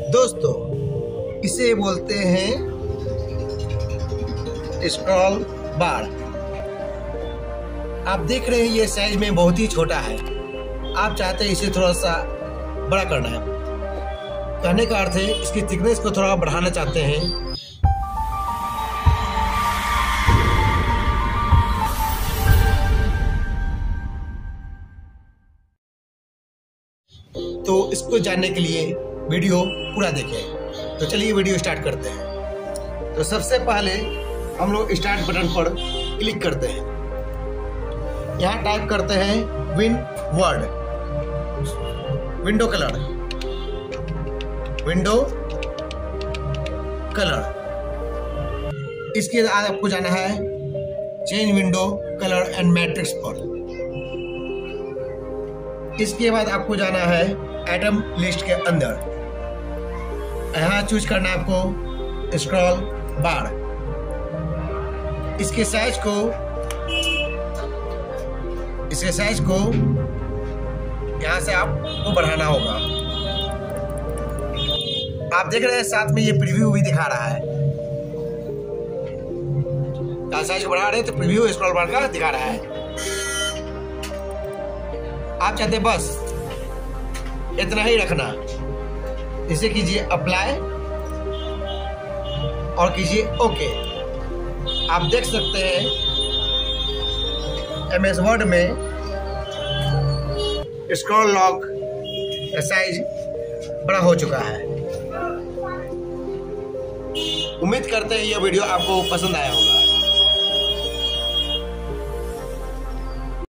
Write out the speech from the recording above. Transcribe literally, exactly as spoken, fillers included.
दोस्तों इसे बोलते हैं स्क्रॉल बार। आप देख रहे हैं ये साइज में बहुत ही छोटा है। आप चाहते हैं इसे थोड़ा सा बड़ा करना है। कहने का अर्थ है इसकी थिकनेस को थोड़ा बढ़ाना चाहते हैं। तो इसको जानने के लिए वीडियो पूरा देखें। तो चलिए वीडियो स्टार्ट करते हैं। तो सबसे पहले हम लोग स्टार्ट बटन पर क्लिक करते हैं। यहाँ टाइप करते हैं win word, window colour, window colour. इसके बाद आपको जाना है change window colour and metrics पर। इसके बाद आपको जाना है आइटम लिस्ट के अंदर। यहाँ चूज करना है आपको स्क्रॉल बार। इसके साइज को इसके साइज को यहाँ से आपको बढ़ाना होगा। आप देख रहे हैं साथ में ये प्रीव्यू भी दिखा रहा है। साइज को बढ़ा रहे हैं तो प्रीव्यू स्क्रॉल बार का दिखा रहा है। आप चाहते हैं बस इतना ही रखना। इसे कीजिए अप्लाई और कीजिए ओके। आप देख सकते हैं एम एस वर्ड में स्क्रॉल लॉक का साइज बड़ा हो चुका है। उम्मीद करते हैं यह वीडियो आपको पसंद आया होगा।